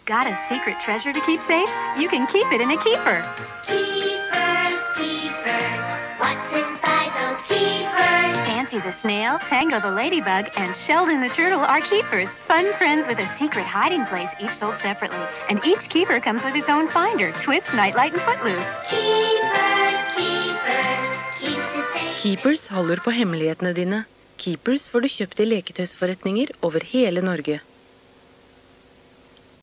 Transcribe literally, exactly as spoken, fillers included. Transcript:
Got a secret treasure to keep safe? You can keep it in a keeper. Keepers, keepers, what's inside those keepers? Pansy the snail, Tango the ladybug, and Sheldon the turtle are keepers. Fun friends with a secret hiding place, each sold separately. And each keeper comes with its own finder, twist, nightlight, and footloose. Keepers, keepers, keeps it safe. Keepers holder på hemmelighetene dine. Keepers får du kjøpt i leketøysforretninger over hele Norge.